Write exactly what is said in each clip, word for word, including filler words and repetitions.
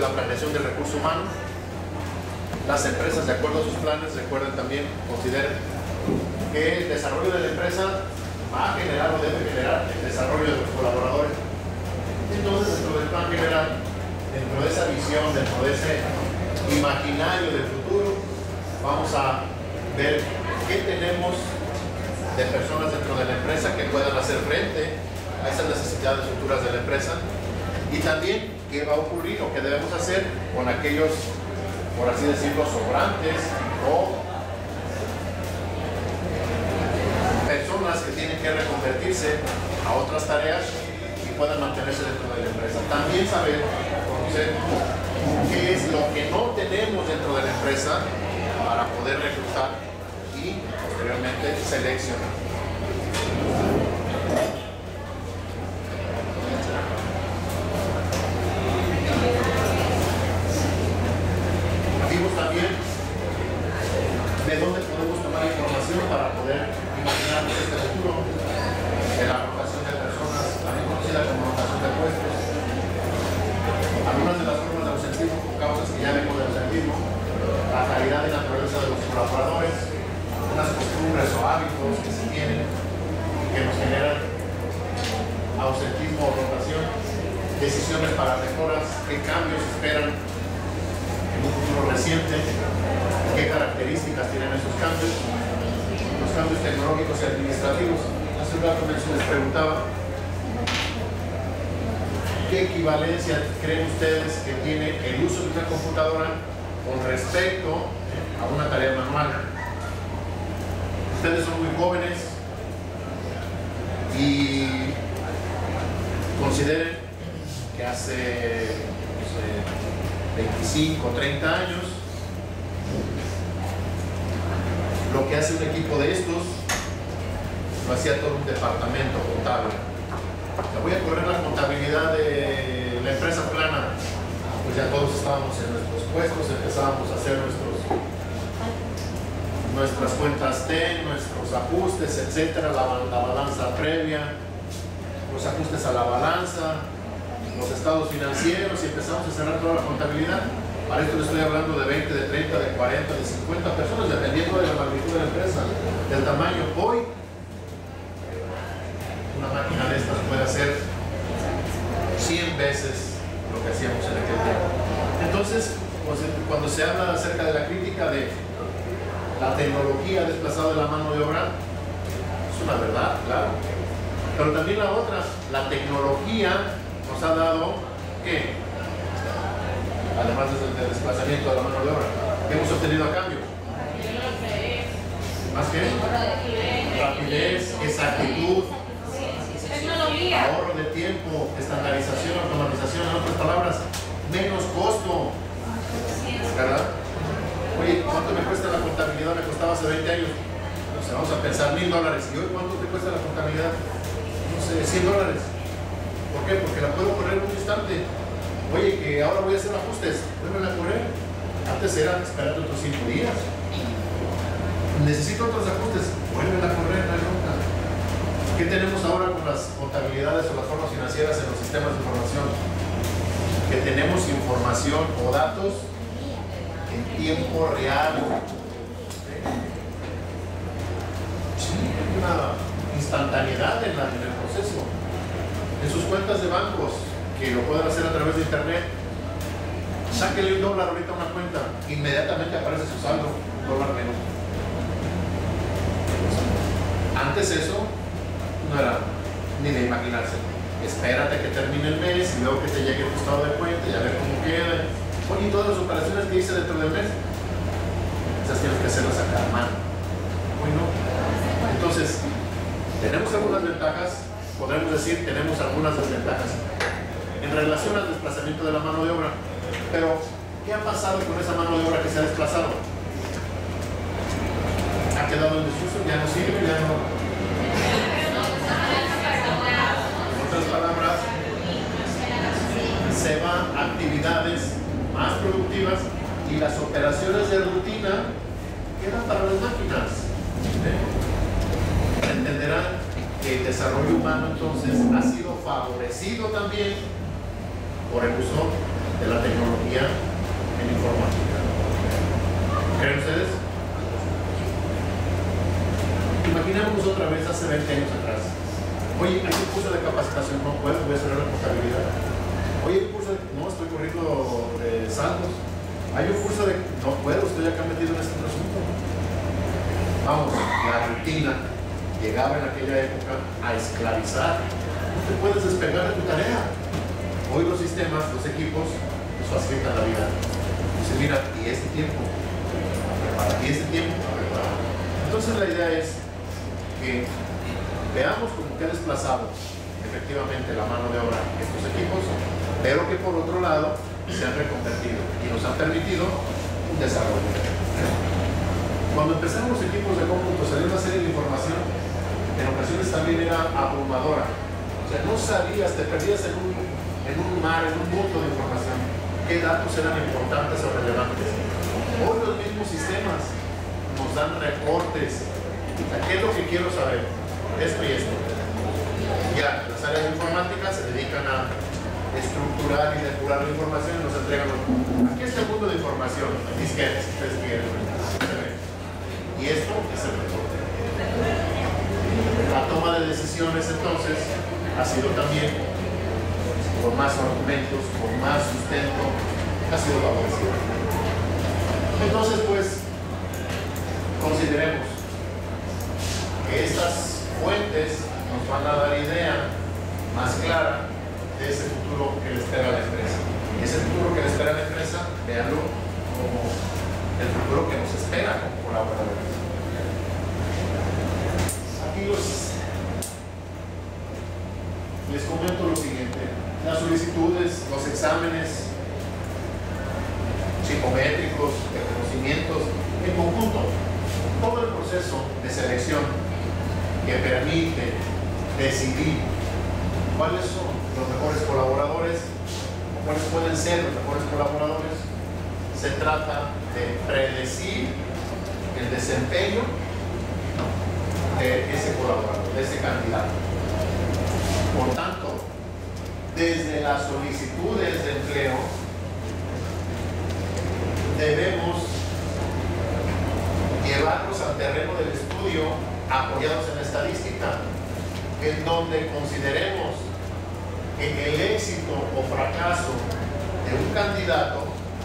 la planeación del recurso humano. Las empresas, de acuerdo a sus planes, recuerden también, consideren que el desarrollo de la empresa va a generar o debe generar el desarrollo de los colaboradores. Entonces, dentro del plan general, dentro de esa visión, dentro de ese imaginario del futuro, vamos a ver qué tenemos de personas dentro de la empresa que puedan hacer frente a esas necesidades futuras de la empresa, y también qué va a ocurrir o qué debemos hacer con aquellos, por así decirlo, sobrantes o personas que tienen que reconvertirse a otras tareas y puedan mantenerse dentro de la empresa. También saber, conocer qué es lo que no tenemos dentro de la empresa para poder reclutar y posteriormente seleccionar. Vimos también de dónde podemos tomar información para poder imaginarnos este futuro, de la rotación de personas, también conocida como rotación de puestos, algunas de las formas de ausentismo con causas que ya vemos de ausentismo, la calidad y naturaleza de los colaboradores, unas costumbres o hábitos que se tienen y que nos generan ausentismo o rotación, decisiones para mejoras, qué cambios esperan en un futuro reciente, qué características tienen esos cambios, los cambios tecnológicos y administrativos. Hace un rato les preguntaba qué equivalencia creen ustedes que tiene el uso de una computadora con respecto a una tarea manual. Ustedes son muy jóvenes y consideren que hace no sé, veinticinco, treinta años lo que hace un equipo de estos lo hacía todo un departamento contable. Le voy a correr la contabilidad de la empresa plana. Pues ya todos estábamos en nuestros puestos, empezábamos a hacer nuestros, nuestras cuentas T, nuestros ajustes, etcétera, la, la balanza previa, los ajustes a la balanza, los estados financieros, y empezamos a cerrar toda la contabilidad. Para esto le estoy hablando de veinte, de treinta, de cuarenta, de cincuenta personas, dependiendo de la magnitud de la empresa, del tamaño. Hoy, una máquina de estas puede hacer cien veces lo que hacíamos en aquel tiempo. Entonces, pues, cuando se habla acerca de la crítica de la tecnología desplazada de la mano de obra, es una verdad, claro. Pero también la otra, la tecnología nos ha dado, ¿qué? Además del desplazamiento de la mano de obra, ¿qué hemos obtenido a cambio? ¿Más qué? Rapidez, exactitud, ahorro de tiempo, estandarización, automatización, en otras palabras, menos costo, ¿verdad? Oye, ¿cuánto me cuesta la contabilidad? Me costaba hace veinte años. O sea, vamos a pensar mil dólares. ¿Y hoy cuánto te cuesta la contabilidad? No sé, cien dólares. ¿Por qué? Porque la puedo correr en un instante. Oye, que ahora voy a hacer ajustes. Vuelven a correr. Antes era esperar otros cinco días. Necesito otros ajustes. Vuelven a correr, no hay nunca. ¿Qué tenemos ahora con las contabilidades o las formas financieras en los sistemas de información? Que tenemos información o datos en tiempo real. Sí, hay una instantaneidad en, la, en el proceso. En sus cuentas de bancos, que lo pueden hacer a través de internet, sáquenle un dólar ahorita a una cuenta, inmediatamente aparece su saldo, un dólar menos. Antes eso no era ni de imaginarse. Espérate que termine el mes y luego que te llegue tu estado de cuenta y a ver cómo queda. Oye, todas las operaciones que hice dentro del mes, esas tienes que hacerlas a cada mano. Bueno, entonces, tenemos algunas ventajas, podremos decir tenemos algunas desventajas en relación al desplazamiento de la mano de obra. Pero, ¿qué ha pasado con esa mano de obra que se ha desplazado? ¿Ha quedado en desuso? ¿Ya no sirve? ¿Ya no? En otras palabras, se van a actividades más productivas y las operaciones de rutina quedan para las máquinas. ¿Eh? Entenderán que el desarrollo humano entonces ha sido favorecido también por el uso de la tecnología en informática. ¿Creen ustedes? Imaginémonos otra vez hace veinte años atrás. Oye, hay un curso de capacitación, no puedo, voy a hacer la contabilidad. Oye, hay un curso de, no, estoy corriendo de saldos. Hay un curso de, no puedo, estoy acá metido en este asunto. Vamos, la rutina llegaba en aquella época a esclavizar. No te puedes despegar de tu tarea. Hoy los sistemas, los equipos, nos facilitan la vida. Dice, mira, y este tiempo, y este tiempo, entonces la idea es que veamos como que ha desplazado efectivamente la mano de obra estos equipos, pero que por otro lado se han reconvertido y nos han permitido un desarrollo. Cuando empezaron los equipos de cómputo, salió una serie de información, en ocasiones también era abrumadora. O sea, no sabías, te perdías en un, en un mar, en un mundo de información. ¿Qué datos eran importantes o relevantes? Hoy los mismos sistemas nos dan reportes. O sea, ¿qué es lo que quiero saber? Esto y esto. Ya, las áreas de informática se dedican a estructurar y depurar la información y nos entregan. Aquí está el mundo de información, disquetes, si ustedes quieren. Y esto es el reporte. La toma de decisiones entonces ha sido también, con más argumentos, con más sustento, ha sido favorecida. Entonces, pues, consideremos que estas fuentes nos van a dar idea más clara de ese futuro que le espera a la empresa. Y ese futuro que le espera a la empresa, véanlo como el futuro que nos espera como colaboradores. Aquí los, les comento lo siguiente: las solicitudes, los exámenes psicométricos, de conocimientos, en conjunto, todo el proceso de selección que permite decidir cuáles son los mejores colaboradores o cuáles pueden ser los mejores colaboradores, se trata de predecir el desempeño de ese colaborador, de ese candidato. Por tanto, desde las solicitudes de empleo debemos llevarlos al terreno del estudio apoyados en la estadística, en donde consideremos que el éxito o fracaso de un candidato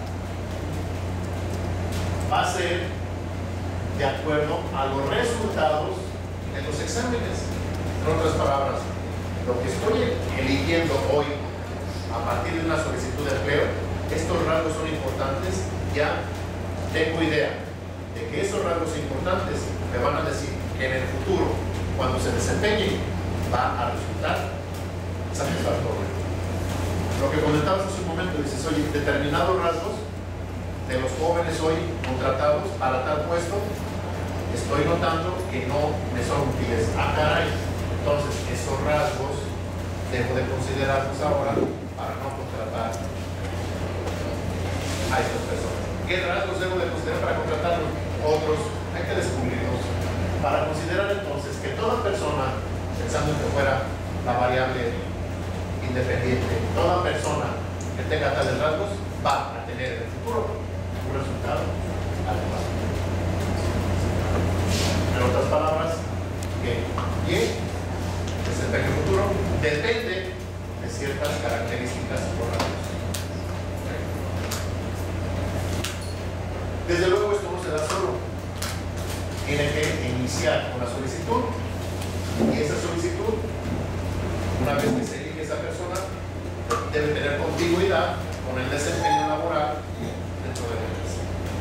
va a ser de acuerdo a los resultados de los exámenes. En otras palabras, lo que estoy eligiendo hoy a partir de una solicitud de empleo, estos rasgos son importantes, ya tengo idea de que esos rasgos importantes me van a decir que en el futuro, cuando se desempeñe, va a resultar satisfactorio. Lo que comentabas hace un momento, dices, oye, determinados rasgos de los jóvenes hoy contratados para tal puesto, estoy notando que no me son útiles. Ah, caray. Entonces, esos rasgos debo de considerarlos ahora para no contratar a estas personas. ¿Qué rasgos debo de considerar para contratarlos? Otros, hay que descubrirlos. Para considerar entonces que toda persona, pensando en que fuera la variable independiente, toda persona que tenga tales rasgos va a tener en el futuro un resultado adecuado. En otras palabras, que bien desempeño futuro depende de ciertas características o rasgos. Desde luego esto no se da solo. Tiene que iniciar una solicitud y esa solicitud, una vez que se elige esa persona, debe tener continuidad con el desempeño laboral dentro de la empresa.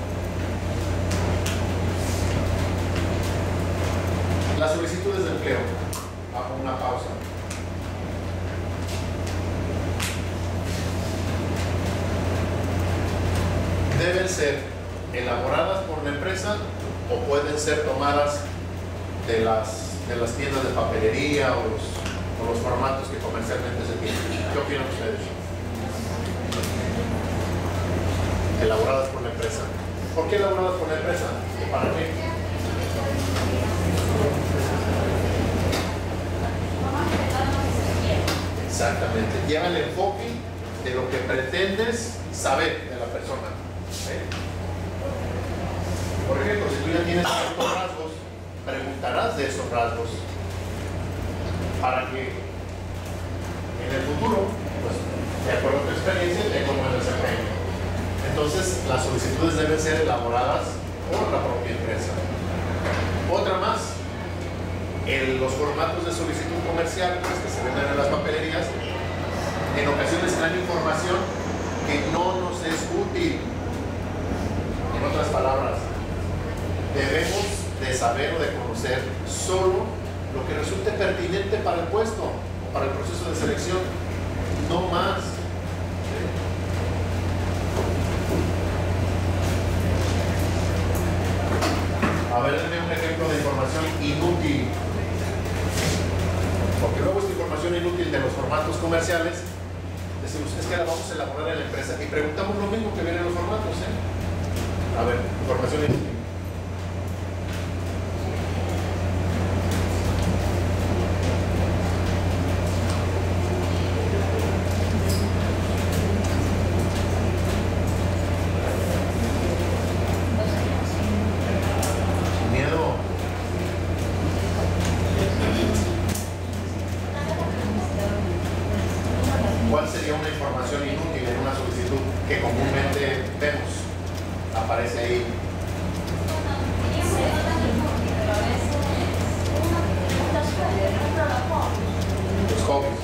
Las solicitudes de empleo, hago una pausa. Deben ser elaboradas por la empresa o pueden ser tomadas de las, de las tiendas de papelería o los, o los formatos que comercialmente se tienen. ¿Qué opinan ustedes? Elaboradas por la empresa. ¿Por qué elaboradas por la empresa? ¿Y para qué? Exactamente. Lleva el enfoque de lo que pretendes saber de la persona. ¿Sí? Por ejemplo, si tú ya tienes ciertos rasgos, preguntarás de esos rasgos para que en el futuro, pues, de acuerdo a tu experiencia, te como el desempeño. Entonces, las solicitudes deben ser elaboradas por la propia empresa. Otra más, el, los formatos de solicitud comercial, pues, que se venden en las papelerías, en ocasiones dan información que no nos es útil. En otras palabras, debemos de saber o de conocer solo lo que resulte pertinente para el puesto o para el proceso de selección, no más. A ver, denme un ejemplo de información inútil. Porque luego esta información inútil de los formatos comerciales, decimos, es que la vamos a elaborar en la empresa y preguntamos lo mismo que viene en los formatos. ¿eh? A ver, información inútil. ¿Cuál sería una información inútil en una solicitud que comúnmente vemos? Aparece ahí. Los hobbies.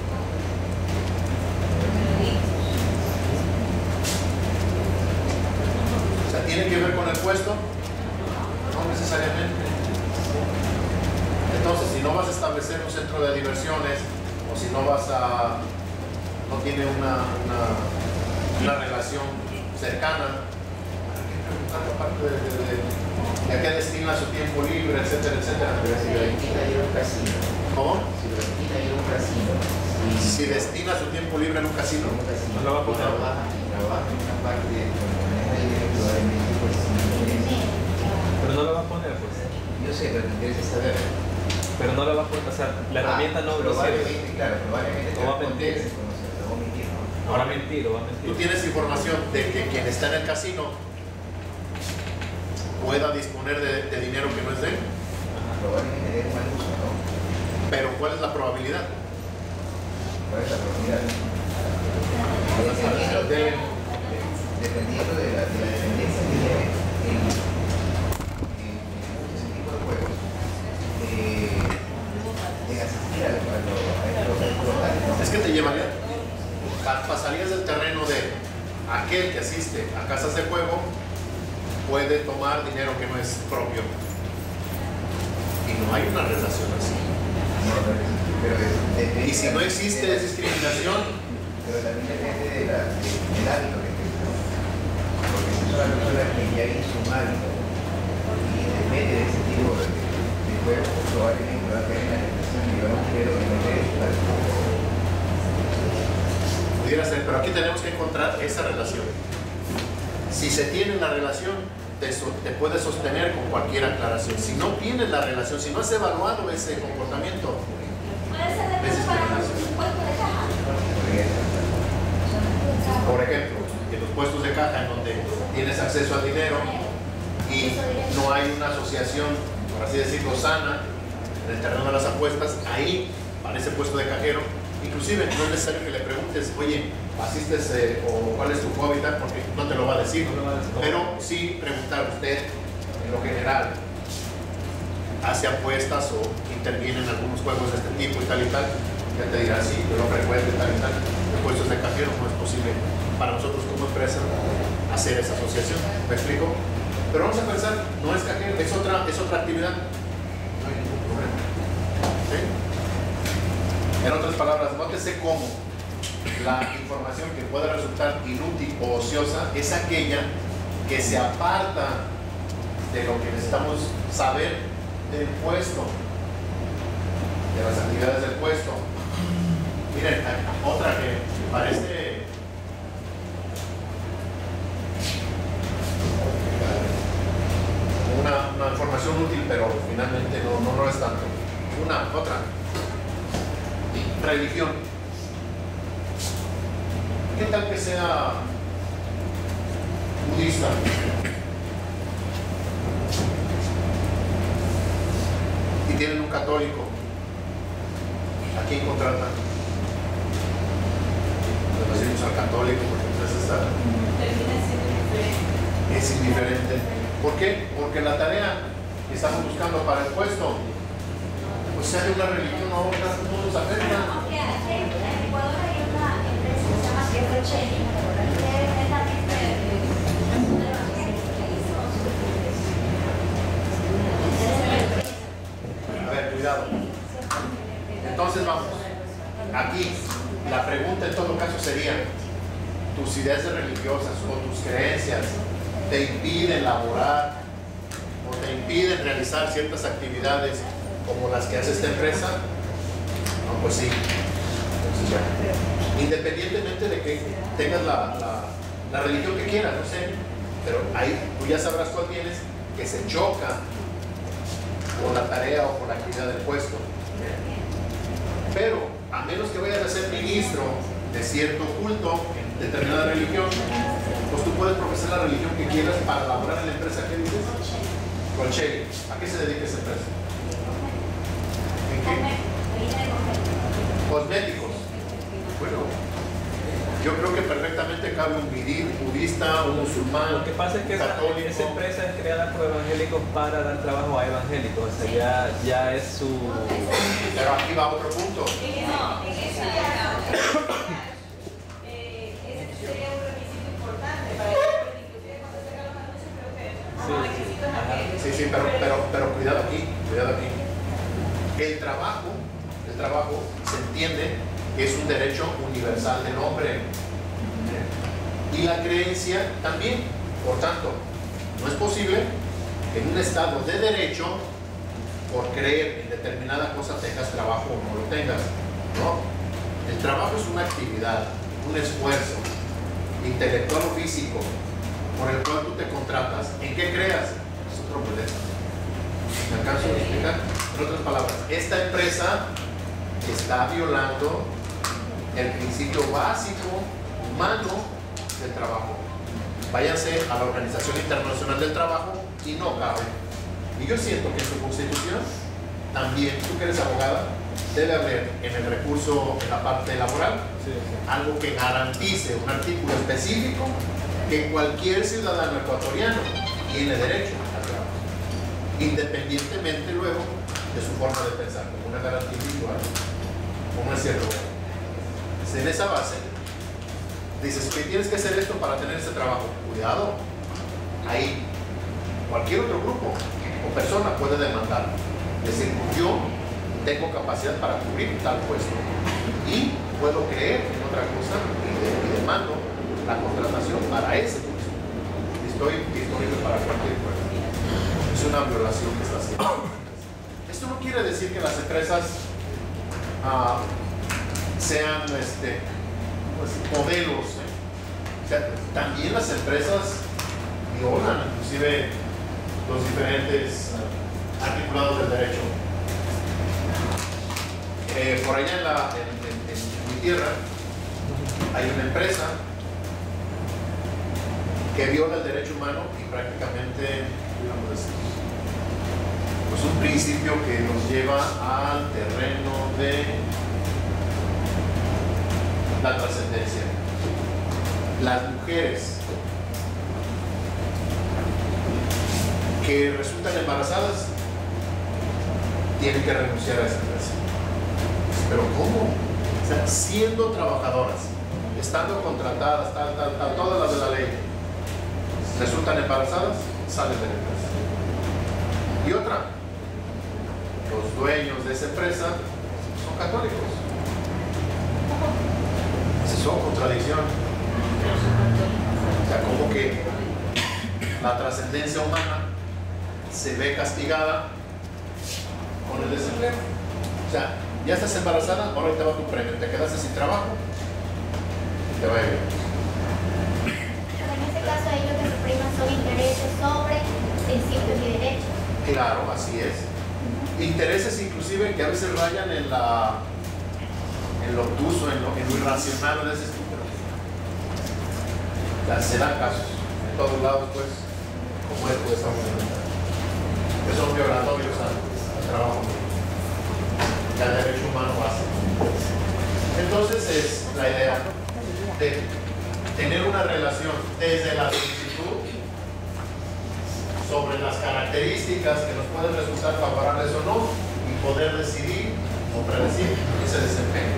O sea, ¿tiene que ver con el puesto? No necesariamente. Entonces, si no vas a establecer un centro de diversiones, o si no vas a no tiene una, una, una relación cercana, aparte de, de, de, de a qué destina su tiempo libre, etcétera, etcétera. Pero si lo destina a ir a un casino. ¿Cómo? Si lo destina a ir a un casino. Si, si destina su tiempo libre en un casino, en un casino, no lo va a poner. Trabaja, trabaja en una parte de maneja dinero, probablemente pues sí le interesa. Pero no lo va a poner, pues. Yo sé, pero te interesa saber. Pero no lo va a poner, o sea, la herramienta Ah, no lo sirve. probablemente, claro, probablemente te No va va a a mentir. mentir. Va a mentir, ¿no? No va a mentir, o va a mentir. tú tienes información de que quien está en el casino pueda disponer de, de dinero que no es de él. Probablemente le dé un mal uso, ¿no? Pero ¿cuál es la probabilidad? ¿Cuál es la probabilidad? Dependiendo de, dependiendo de la, de la dependencia que lleve en, en, en ese tipo de juegos, eh, de asistir a los locales. Es que te llevaría, pa- pasarías del terreno de aquel que asiste a casas de juego puede tomar dinero que no es propio. Y no hay una relación así. No, pero, pero depende- Y si no existe discriminación, pero también depende de la, de, del hábito que tenga. Porque si es una persona que ya hizo un hábito y depende de ese tipo de, de juego, probablemente va a tener la tentación de llevar un dinero que no debe estar. pudiera ser, pero aquí tenemos que encontrar esa relación. Si se tiene la relación, te, so- te puedes sostener con cualquier aclaración. Si no tienes la relación, si no has evaluado ese comportamiento, Puede ser de peso para un puesto de caja. por ejemplo, en los puestos de caja en donde tienes acceso al dinero y no hay una asociación, por así decirlo, sana en el terreno de las apuestas, ahí, para ese puesto de cajero, inclusive no es necesario que le preguntes, oye, ¿asistes eh, o cuál es tu hábitat? Porque no te lo va a decir, No lo va a decir. pero sí preguntar usted, en lo general, hace apuestas o interviene en algunos juegos de este tipo y tal y tal, ya te dirá, sí, yo lo frecuento y tal y tal. En puestos de cajero no es posible para nosotros como empresa hacer esa asociación, ¿me explico? Pero vamos a pensar, no es cajero, es otra, es otra actividad, no hay ningún problema. ¿Sí? En otras palabras, nótese cómo la información que pueda resultar inútil o ociosa es aquella que se aparta de lo que necesitamos saber del puesto, de las actividades del puesto. Miren, otra que me parece una, una información útil, pero finalmente no, no lo es tanto. Una, otra. Religión. ¿qué tal que sea budista? Y tienen un católico. ¿A quién contratan? Nos decimos al católico porque entonces está, es indiferente. ¿Por qué? Porque la tarea que estamos buscando para el puesto, pues sea de una religión o otra, no nos afecta. Aunque aquí en Ecuador hay una empresa que se llama Tierra Cheli, que es la misma de evangélico que hizo su. A ver, cuidado. Entonces vamos. Aquí, la pregunta en todo caso sería, ¿tus ideas religiosas o tus creencias te impiden laborar o te impiden realizar ciertas actividades como las que hace esta empresa? No, pues sí. Entonces ya. Independientemente de que tengas la, la, la religión que quieras, no sé, pero ahí tú ya sabrás cuál tienes, que se choca con la tarea o con la actividad del puesto. Pero a menos que vayas a ser ministro de cierto culto en determinada religión, pues tú puedes profesar la religión que quieras para laborar en la empresa. ¿Qué dices? Colcheli. ¿A qué se dedica esa empresa? ¿En qué? Cosméticos. Bueno, yo creo que perfectamente cabe un vidí, budista, un musulmán, Lo que pasa es que esa, católico. esa empresa es creada por evangélicos para dar trabajo a evangélicos. O sea, ya, ya es su... Pero aquí va otro punto. En esa, en esa eh, ese sería un requisito importante para que, inclusive cuando se hagan los anuncios, creo que Sí, los sí. requisitos Ajá. aquellos. Sí, sí, pero, pero, pero cuidado aquí, cuidado aquí. El trabajo, el trabajo se entiende que es un derecho universal del hombre. Y la creencia también. Por tanto, no es posible que en un estado de derecho, por creer en determinada cosa, tengas trabajo o no lo tengas. No. El trabajo es una actividad, un esfuerzo intelectual o físico por el cual tú te contratas. ¿En qué creas? Es otro problema. ¿Me alcanzo a explicar? En otras palabras, esta empresa está violando el principio básico humano del trabajo. Váyanse a la Organización Internacional del Trabajo y no cabe. Y yo siento que en su constitución también, tú que eres abogada, debe haber en el recurso, en la parte laboral, Sí, sí. algo que garantice un artículo específico que cualquier ciudadano ecuatoriano tiene derecho al trabajo, independientemente luego de su forma de pensar, como una garantía individual, como es cierto. En esa base, dices que tienes que hacer esto para tener ese trabajo. Cuidado, ahí cualquier otro grupo o persona puede demandar. Es decir, yo tengo capacidad para cubrir tal puesto y puedo creer en otra cosa y, de, y demando la contratación para ese puesto. Estoy disponible para cualquier puesto. Es una violación que está haciendo. Esto no quiere decir que las empresas ah, sean este, pues, modelos. ¿eh? O sea, también las empresas violan inclusive los diferentes uh, articulados del derecho. Eh, por allá en, la, en, en, en mi tierra hay una empresa que viola el derecho humano y prácticamente, digamos así, pues un principio que nos lleva al terreno de la trascendencia. Las mujeres que resultan embarazadas tienen que renunciar a esa empresa. ¿Pero cómo? O sea, siendo trabajadoras, estando contratadas, tal, tal, tal, todas las de la ley, resultan embarazadas, salen de la empresa. Y otra, los dueños de esa empresa son católicos. Es otra contradicción. O sea, como que la trascendencia humana se ve castigada con el desempleo. O sea, ya estás embarazada, ahora te va tu premio, te quedaste sin trabajo y te va a ir bien. Pero en este caso ahí lo que se priman son intereses sobre principios y derechos. Claro, así es. Intereses inclusive que a veces rayan en la en lo obtuso, en lo, en lo irracional, de ese estilo. O sea, se dan casos en todos lados, pues, como esto que estamos viendo, que son violatorios al, al trabajo que el derecho humano hace. Entonces es la idea de tener una relación desde la solicitud sobre las características que nos pueden resultar favorables o no y poder decidir o predecir ese desempeño.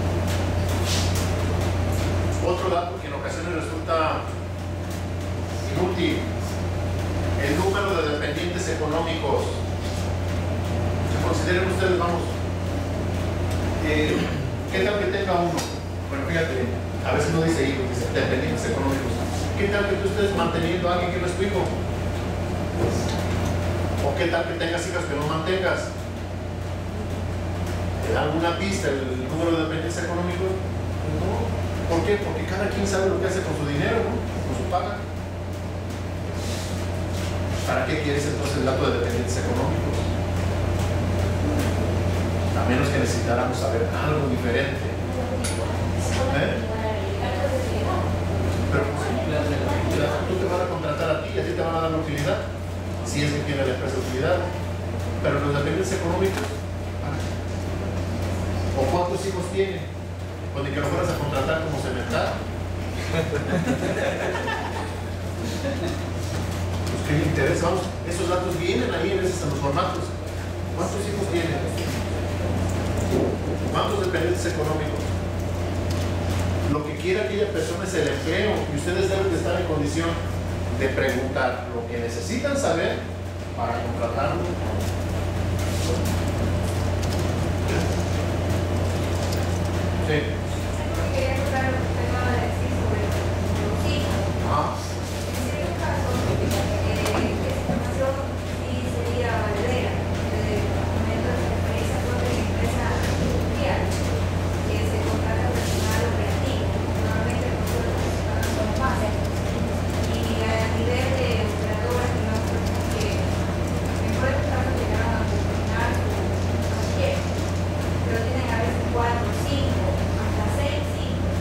Otro dato que en ocasiones resulta inútil: el número de dependientes económicos. Consideren ustedes, vamos, eh, ¿qué tal que tenga uno? Bueno, fíjate, a veces no dice hijos, dice dependientes económicos. ¿Qué tal que tú estés manteniendo a alguien que no es tu hijo? ¿O qué tal que tengas hijas que no mantengas? ¿Te da alguna pista el número de dependientes económicos? No. ¿Por qué? Porque cada quien sabe lo que hace con su dinero, ¿no? Con su paga. ¿Para qué quieres entonces el dato de dependientes económicos? A menos que necesitáramos saber algo diferente. ¿Eh? Pero tú te van a contratar a ti y a ti te van a dar la utilidad, si es que tiene la empresa utilidad. Pero los dependientes económicos, ¿o cuántos hijos tiene? O de que lo fueras a contratar como cemental. Pues qué le interesa, vamos, esos datos vienen ahí a veces en los formatos. ¿Cuántos hijos tiene? ¿Cuántos dependientes económicos? Lo que quiere aquella persona es el empleo y ustedes deben de estar en condición de preguntar lo que necesitan saber para contratarlo. Sí. Quería tocar lo que usted acaba de decir sobre los hijos. Ah. En ciertos casos, eh, esta información sí sería valedera. Desde el momento de referencia a una empresa industrial que se contrata personal operativo. Normalmente nosotros somos más. Y a nivel de operadoras, digamos, que mejores casos llegaron a terminar su taller, pero tienen a veces cuatro, cinco, hasta seis hijos.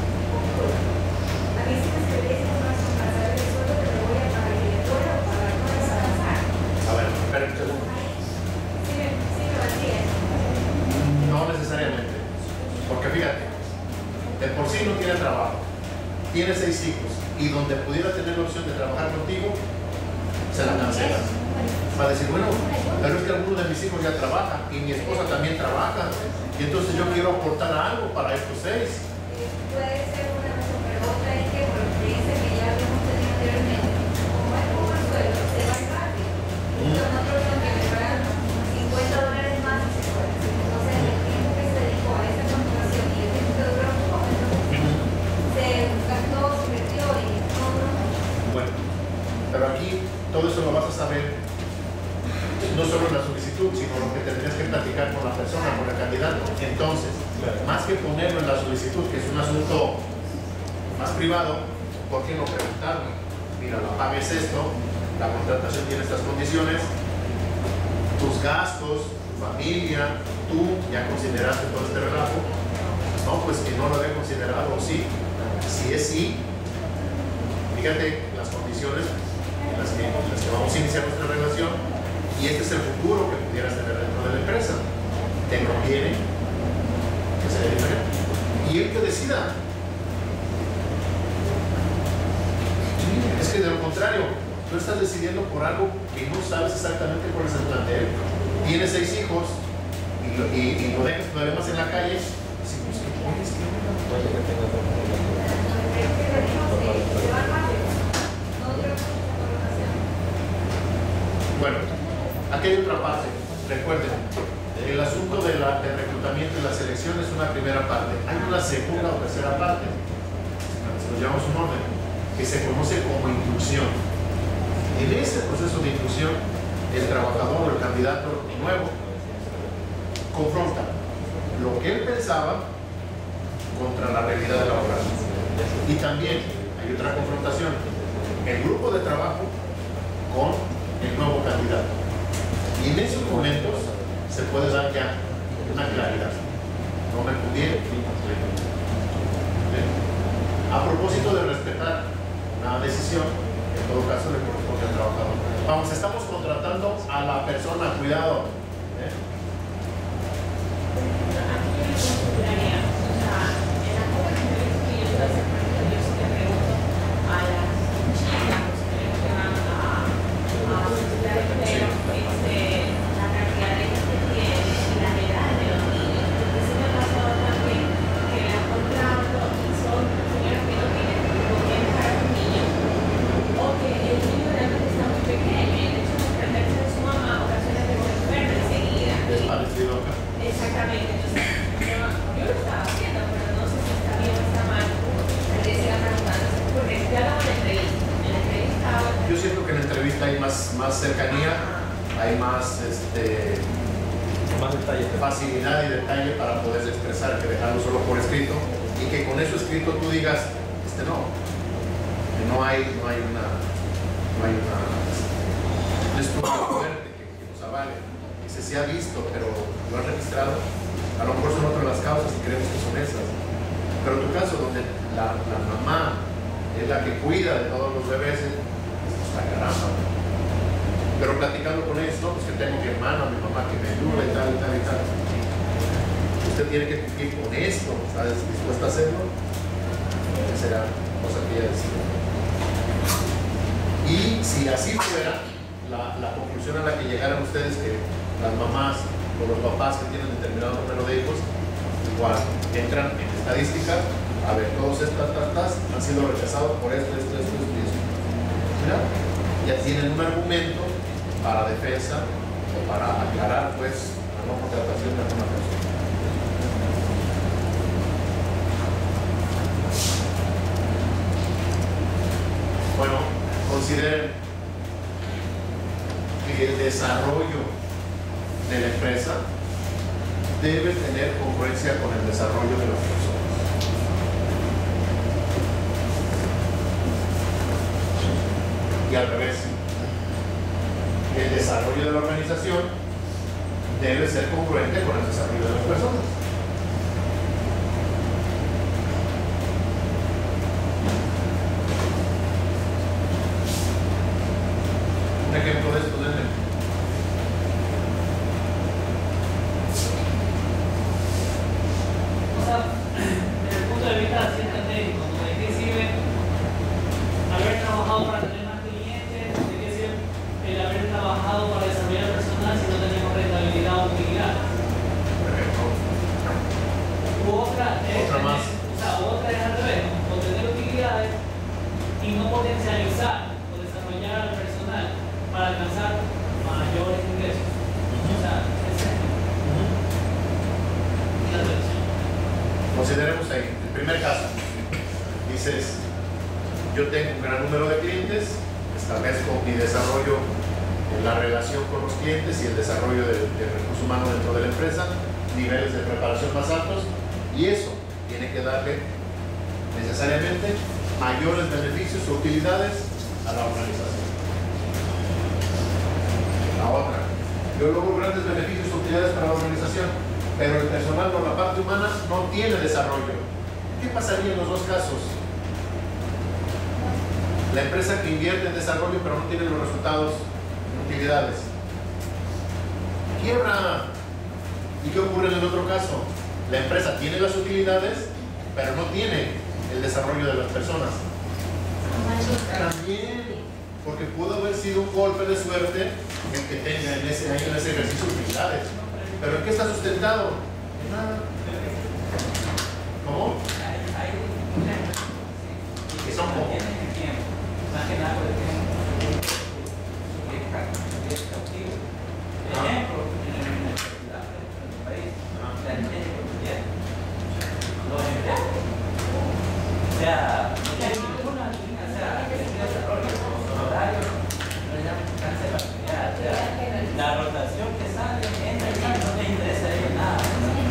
A mí sí me serviría esa información para saber el sueldo que le voy a pagar y le voy a pagar, no es avanzar. A ver, espera un segundo. Sí me, sí me valdría eso. No necesariamente. Porque fíjate, de por sí no tiene trabajo, tiene seis hijos y donde pudiera tener la opción de trabajar contigo, se la cancelas. Va a decir, bueno, pero es que alguno de mis hijos ya trabaja y mi esposa también trabaja y entonces yo quiero aportar algo para estos seis. Eh, Puede ser una razón, pero otra es que por experiencia que ya habíamos tenido anteriormente, como es como el sueldo, se va rápido. Entonces nosotros son que me pagan cincuenta dólares más y se fue. Entonces el tiempo que se dedicó a esa contratación y el tiempo que duró un poco, entonces se gastó, se invirtió y no duró mucho. Bueno, pero aquí todo eso lo vas a saber no solo en la solicitud, sino lo que tendrías que platicar con la persona, con el candidato. Entonces, más que ponerlo en la solicitud, que es un asunto más privado, ¿por qué no preguntarme? Mira, la paga es esto, la contratación tiene estas condiciones, tus gastos, tu familia, tú ya consideraste todo este relajo. No, pues que no lo había considerado, o sí. Si es sí, fíjate las condiciones en las que, en las que vamos a iniciar nuestra relación y este es el futuro que pudieras tener dentro de la empresa. ¿Te conviene? Que sea diferente. Y él que decida. Es que de lo contrario, tú estás decidiendo por algo que no sabes exactamente cuál es el plantel. Tienes seis hijos y lo, y, y lo dejas todavía más en la calle. Si pues, ¿qué pones? ¿Qué onda? Puede que tenga otra Creo que le digo que se va rápido. No dio mucha información. Bueno, aquí hay otra parte. Recuerden, el asunto de la, del reclutamiento y la selección es una primera parte. Hay una segunda o tercera parte, si lo llamamos un orden, que se conoce como inducción. En ese proceso de inducción, el trabajador o el candidato nuevo confronta lo que él pensaba contra la realidad laboral. Y también hay otra confrontación, el grupo de trabajo con el nuevo candidato. Y en esos momentos se puede dar ya una claridad. No me conviene. A propósito de respetar una una decisión, en todo caso le corresponde al trabajador. Vamos, estamos contratando a la persona, cuidado. ¿eh? Es parecido acá. Exactamente, entonces yo, yo lo estaba haciendo, pero no sé si está bien o está mal. Le siga preguntando, porque ya lo en la entrevista. En la entrevista ahora. Yo siento que en la entrevista hay más, más cercanía, hay más este, Más detalles. facilidad y detalle para poder expresar que dejarlo solo por escrito y que con eso escrito tú digas, este no, que no hay, no hay una, no hay una, un estudio fuerte que, que nos avale. Dice, se ha visto, pero lo han registrado. A lo mejor son otras las causas y creemos que son esas. Pero tu caso, donde la, la mamá es la que cuida de todos los bebés, está caramba. Pero platicando con ellos, no, pues que tengo mi hermana, mi mamá que me ayuda y tal, y tal, y tal. Usted tiene que cumplir con esto, ¿sabes? ¿Dispuesta a hacerlo? Esa será cosa que ella decide. Y si así fuera, la, la conclusión a la que llegaran ustedes, que las mamás o los papás que tienen determinado número de hijos, igual entran en estadística, a ver, todos estas tantas han sido rechazados por esto, esto, esto, esto y esto. Mira, ya tienen un argumento para defensa o para aclarar, pues, la no contratación de alguna persona. Bueno, consideren que el desarrollo de la empresa debe tener congruencia con el desarrollo de las personas. Y al revés, el desarrollo de la organización debe ser congruente con el desarrollo de las personas. Un ejemplo de esto, denme. O sea, desde el punto de vista cierto técnico, ¿de qué sirve haber trabajado para tener más clientes? ¿De qué sirve el haber trabajado para desarrollar personal si no tenemos rentabilidad o utilidad? Perfecto. U otra es, Otra más. O sea, otra es al revés, ¿no? Obtener utilidades y no potencializar o desarrollar al personal para alcanzar mayores ingresos. O sea, esa es la solución. Consideremos ahí, el primer caso. Dices, yo tengo un gran número de clientes, establezco mi desarrollo en la relación con los clientes y el desarrollo del, del recurso humano dentro de la empresa, niveles de preparación más altos, y eso tiene que darle necesariamente mayores beneficios o utilidades a la organización. La otra, yo logro grandes beneficios o utilidades para la organización, pero el personal o la parte humana no tiene desarrollo. ¿Qué pasaría en los dos casos? La empresa que invierte en desarrollo pero no tiene los resultados en utilidades. Quiebra. ¿Y qué ocurre en el otro caso? La empresa tiene las utilidades pero no tiene el desarrollo de las personas. También, porque pudo haber sido un golpe de suerte el que tenga en ese año, en ese ejercicio, utilidades. ¿Pero en qué está sustentado? En nada. ¿Cómo? ¿Y que son como? Más que nada, por ejemplo, es cautivo. Por ejemplo, en la universidad en el país, la niña de colombiana, los empleados. O sea, no tiene ninguna, o sea, ningún desarrollo, los horarios, no le dan chance de oportunidad. O sea, la rotación que sale, entra y sale, no les interesa a ellos nada.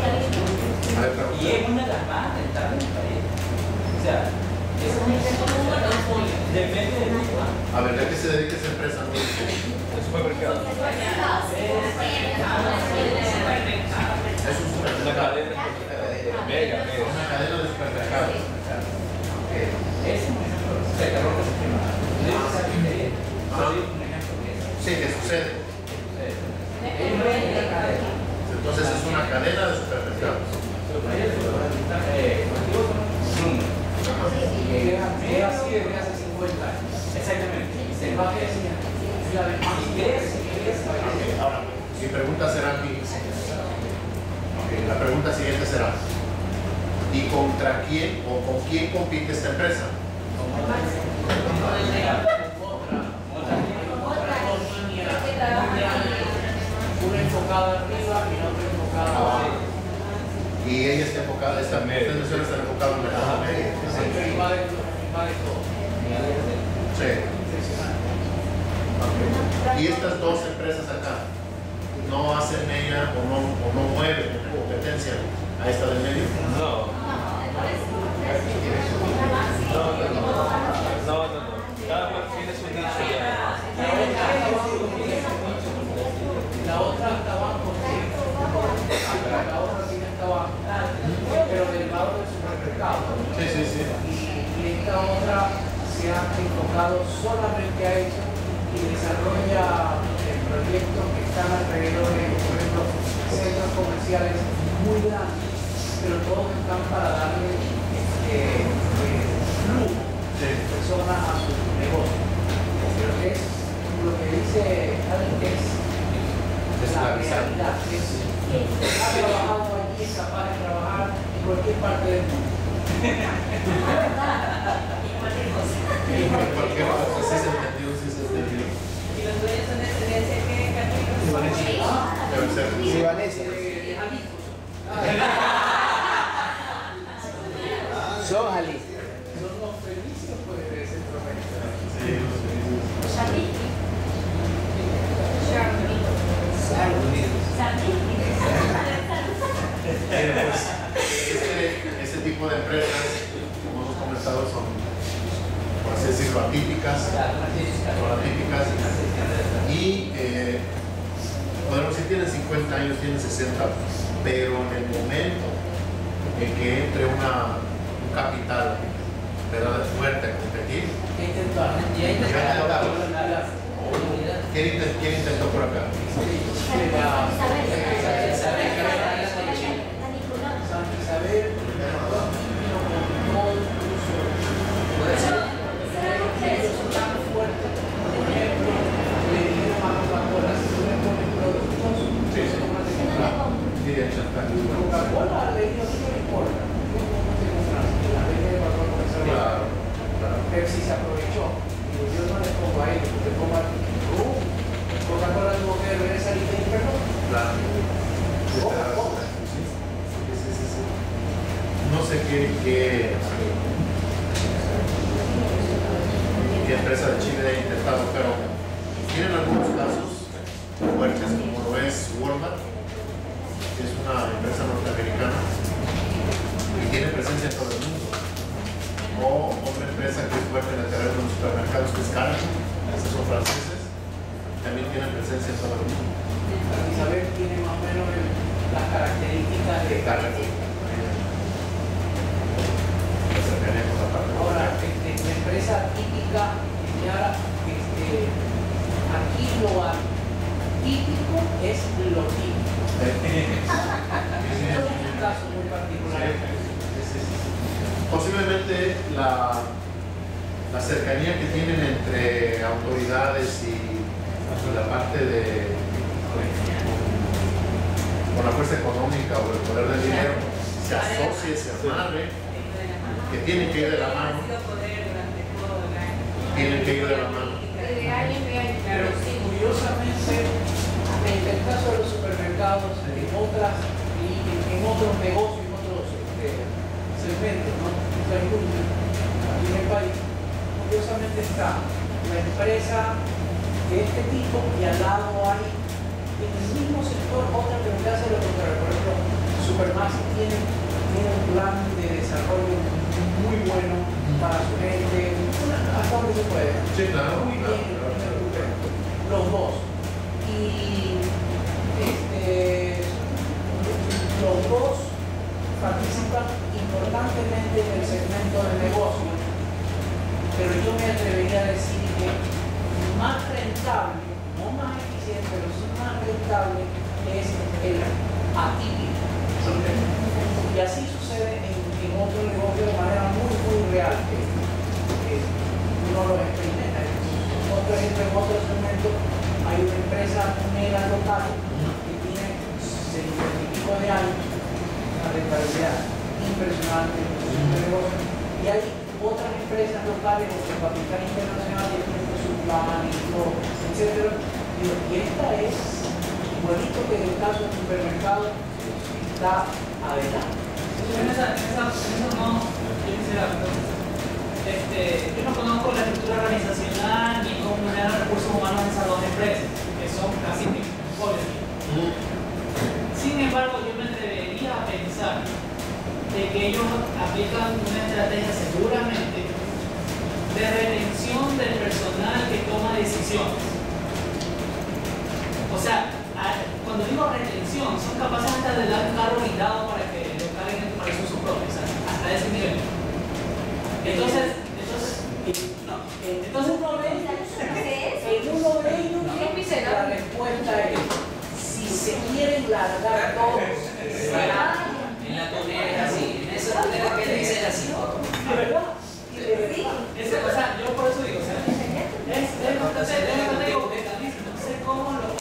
Y es una de las más rentables del país. O sea, es un depende de ti. A ver, ¿a qué se dedica esa empresa? ¿No? El supermercado. Es un Una supermercado. cadena mega, mega. Una cadena de supermercados. Ok. Es un ejemplo. supermercados. Es así desde hace cincuenta años. Exactamente. El baje decía, la de más inglés, inglés, Ok, ahora, mi pregunta será aquí. Ok, la pregunta siguiente será: ¿y contra quién o con quién compite esta empresa? una enfocada arriba y la otra enfocada abajo. Y ella está enfocada, esta Medio. empresa está enfocada en el mercado medio. Siempre invade invade todo. Sí. Ok. Y estas dos empresas acá no hacen ella o no, o no mueven competencia a esta del medio. No, no, no, no, no, no. Cada cual tiene su nicho ya. La otra está abajo, sí. La otra tiene hasta abajo. Pero del lado del supermercado. Sí, sí, sí. Y, y esta otra se ha enfocado solamente a eso y desarrolla eh, proyectos que están alrededor de, por ejemplo, centros comerciales muy grandes, pero todos están para darle este, eh, flujo de personas a su negocio. Pero es lo que dice Alex, es Es la la realidad, es ha trabajado allí, es capaz de trabajar en cualquier parte del mundo. Cualquier cosa, sí se entendió, sí se entendió. Y los dueños son de tendencia que Debe ser. Sí, Vanessa. Eh, amigos. Son Ali. Son los felices pues, de Centroamérica. Sí, Eh, pues, este, este tipo de empresas, como hemos comentado, son, por así decirlo, atípicas, son atípicas y eh, podemos decir tienen cincuenta años, tienen sesenta, pero en el momento en que entre una, un capital, ¿verdad?, fuerte a competir, ¿quién, intent- quién intentó por acá? San Isabel vino con todo incluso. Ellos son tan fuertes. Por ejemplo, le dijeron a Coca-Cola, si tú le pones productos, Sí, sí. no te compras. Sí, de hecho, está. Coca-Cola le dijo, no me importa. ¿Cómo te compras? La vende de valor comercial. Claro, claro. Pepsi se aprovechó. Digo, yo no le pongo ahí, le pongo aquí. Uh, Coca-Cola tuvo que regresar y pedir perdón. Claro. Coca-Cola. Sí, sí, sí, sí. No sé qué, qué, qué empresa de Chile ha intentado, pero tienen algunos casos fuertes, como lo es Walmart, que es una empresa norteamericana y tiene presencia en todo el mundo. O otra empresa que es fuerte en el terreno de los supermercados, que es Carrefour, esos son franceses, también tienen presencia en todo el mundo. San Isabel tiene más o menos el- las características de Carrefour. La cercanía con la parte de ahora, este, la empresa típica, Yara, este, aquí lo típico es lo típico. Es un caso muy particular. Posiblemente la, la cercanía que tienen entre autoridades y, y la parte de con la fuerza económica o el poder del dinero se asocie, se amarre, que tienen que ir de la mano, tienen que ir de la mano. Pero curiosamente, en el caso de los supermercados, en otras y en, en otros negocios, en otros este, segmentos, ¿no? Otra industria, aquí en el país, curiosamente está la empresa de este tipo y al lado hay en el mismo sector otra que te hace lo contrario. Por ejemplo, Supermaxi tiene, tiene un plan de desarrollo muy bueno para su gente, hasta donde se puede. Sí, claro, Muy claro, bien, claro, claro. los dos. Y este, los dos participan importantemente en el segmento de negocio, pero yo me atrevería a decir que más rentable, no más eficiente, pero sí más rentable es el atípico. Y así sucede en, en otros negocios de manera muy, muy real, que, que uno lo experimenta. Otro ejemplo, en otro segmento, hay una empresa mega local que tiene cincuenta y pico de años, una rentabilidad impresionante en su negocio, y hay otras empresas locales con capital internacional que tienen su plan y todo, etcétera. Y esta es igualito que en el caso del supermercado está adelante. En esa, en esa, en eso no, yo quisiera, este, yo no conozco la estructura organizacional ni cómo manejar los recursos humanos en esas dos empresas, que son casi iguales. Sin embargo, yo me atrevería a pensar de que ellos aplican una estrategia seguramente de retención del personal que toma decisiones. O sea, cuando digo retención, son capaces hasta de dar un carro blindado para que lo carguen para su uso propio, o sea, hasta ese nivel. Entonces, entonces, no, entonces uno ve, en uno de ellos, la respuesta es, si se quieren largar todos, en la tonera es así, en esa tonera que dicen así. ¿de verdad? ese, o sea, yo por eso digo, o sea, es, es bastante, es bastante complicado, no sé cómo lo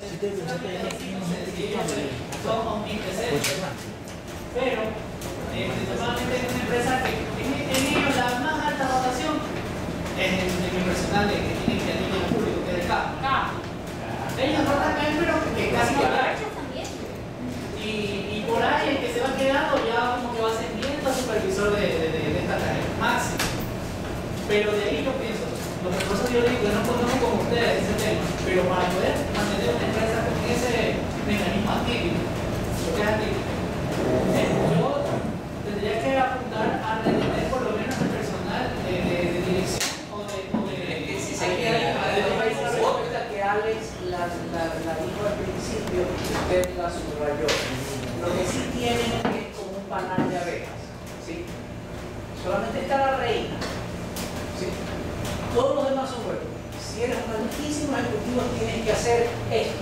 son omnipresentes, pero eh, principalmente en una empresa que en, en ellos la más alta rotación es en el personal de que tienen que atender al público, que es el campo. Ellos rotan también, pero que casi no hay. Y, y por ahí el que se va quedando ya como que va ascendiendo a supervisor de, de, de, de esta tarea máxima. Pero de ahí yo pienso, lo que por eso yo digo, yo no conozco como ustedes ese tema, pero para poder mantener una empresa con ese mecanismo atípico, lo que es atípico, eh, yo tendría que apuntar a retener por lo menos el personal de, de, de dirección o de... O de si se Hay que quiere, hay una respuesta que Alex la, la, la dijo al principio, usted la subrayó. Lo que sí tienen es como un panal de abejas, ¿sí? Solamente está la reina, ¿sí? Todos los demás son buenos. Si eres un altísimo ejecutivo, tienes que hacer esto.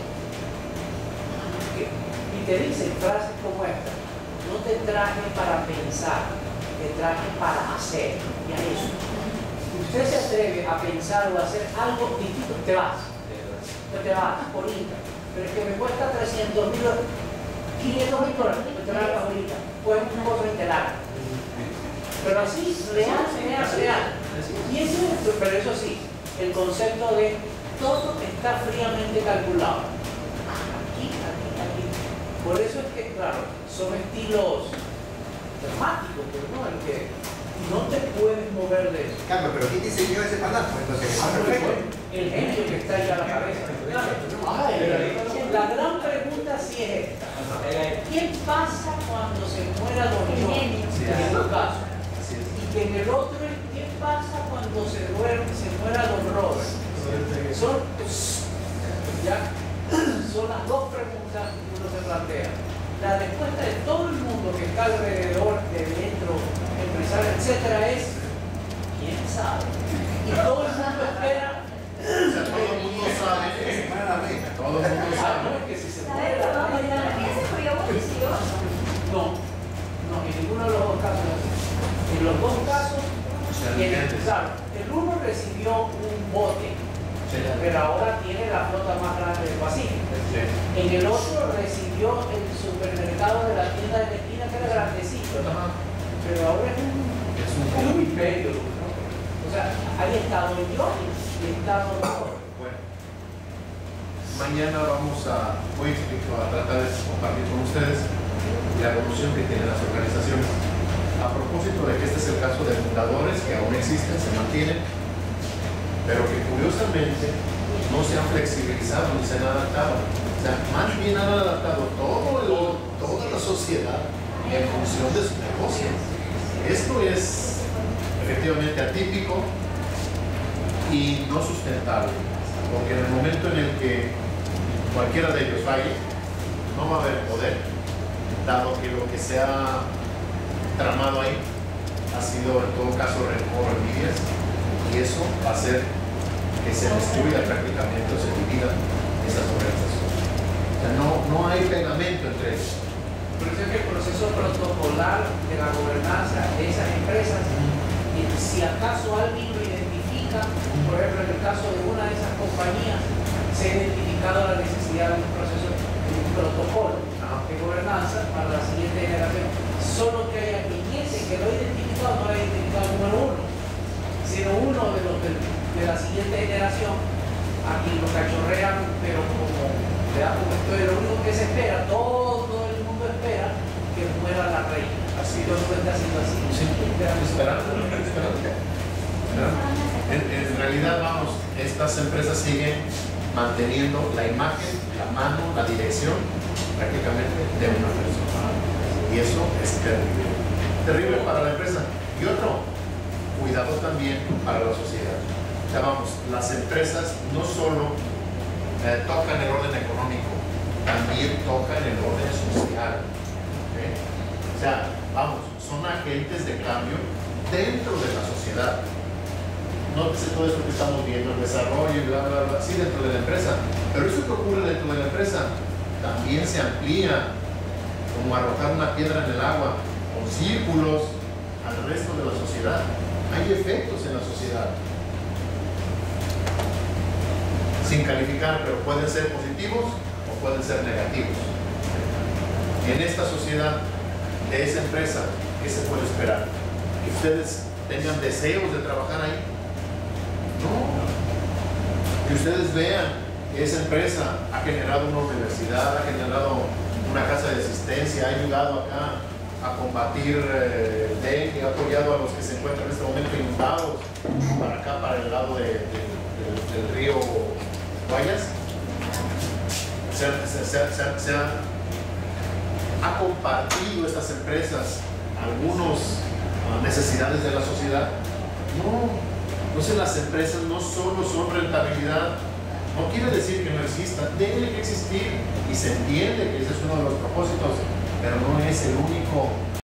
Y te dicen frases como esta: no te traje para pensar, te traje para hacer. Y a eso. Si usted se atreve a pensar o a hacer algo distinto, te vas. Te vas por ahorita. Pero es que me cuesta trescientos mil, quinientos mil dólares, me te vas ahorita. Pues un cosa intelar. Pero así, real, real, real. Y eso, pero eso sí, el concepto de todo está fríamente calculado. Aquí, aquí, aquí. Por eso es que, claro, son estilos dramáticos, pero no, el que no te puedes mover de eso. Carlos, pero ¿quién diseñó ese panal? Entonces, El genio que está ahí a la cabeza. La gran pregunta sí es esta. ¿Qué pasa cuando se muera Don John? En tu caso. Y que en el otro es ¿qué pasa cuando se, duerme, se muera Don Robert? Son, ya, son las dos preguntas que uno se plantea. La respuesta de todo el mundo que está alrededor, de dentro, empresario, etcétera, es ¿quién sabe? Y todo el mundo espera. O sea, todo el mundo sabe que se muere la reina. Todo el mundo Ah, sabe. no, es que si se muere la reina. No, no, en ninguno de los dos casos. En los dos casos, tiene, claro, el uno recibió un bote, pero ahora tiene la flota más grande del Pacífico. En el otro recibió el supermercado de la tienda de la esquina, que era grandecito, pero ahora es un, Es un es un imperio, ¿no? O sea, ahí está Don John y está Don Robert. Bueno, mañana vamos a, voy a, explicar, a tratar de compartir con ustedes la evolución que tienen las organizaciones. A propósito de que este es el caso de fundadores que aún existen, se mantienen, pero que curiosamente no se han flexibilizado ni se han adaptado. O sea, más bien han adaptado todo el, toda la sociedad en función de su negocio. Esto es efectivamente atípico y no sustentable, porque en el momento en el que cualquiera de ellos falle, no va a haber poder, dado que lo que se ha tramado ahí ha sido en todo caso rencor o envidias, y eso va a hacer que se destruya prácticamente o se dividan esas organizaciones. O sea, no, no hay pegamento entre ellos. Por eso es que el proceso protocolar de la gobernanza de esas empresas, y si acaso alguien lo identifica, por ejemplo en el caso de una de esas compañías, se ha identificado la necesidad de un proceso, de un protocolo de gobernanza para la siguiente generación. Solo que haya quien ese que lo ha identificado, no lo ha identificado número uno, sino uno de los de, de la siguiente generación, a quien lo cachorrean, pero como le da como esto es lo único que se espera, todo, todo el mundo espera que muera la reina. Así lo está haciendo así. Sí, esperando, esperando. En, en realidad, vamos, estas empresas siguen manteniendo la imagen, la mano, la dirección prácticamente de una persona. Y eso es terrible. Terrible para la empresa. Y otro, cuidado también para la sociedad. Ya vamos, las empresas no solo eh, tocan el orden económico, también tocan el orden social. ¿Okay? O sea, vamos, son agentes de cambio dentro de la sociedad. Nótese todo esto que estamos viendo, el desarrollo y bla, bla, bla, sí, dentro de la empresa. Pero eso que ocurre dentro de la empresa también se amplía, como arrojar una piedra en el agua, con círculos al resto de la sociedad. Hay efectos en la sociedad. Sin calificar, pero pueden ser positivos o pueden ser negativos. En esta sociedad, de esa empresa, ¿qué se puede esperar? ¿Que ustedes tengan deseos de trabajar ahí? No. Que ustedes vean que esa empresa ha generado una universidad, ha generado una casa de asistencia, ha ayudado acá a combatir eh, el dengue, ha apoyado a los que se encuentran en este momento inundados, para acá, para el lado de, de, de, del río Guayas. Se, se, se, se, se ha, ha compartido estas empresas algunas uh, necesidades de la sociedad. No. Entonces las empresas no solo son rentabilidad, no quiere decir que no existan, deben existir y se entiende que ese es uno de los propósitos, pero no es el único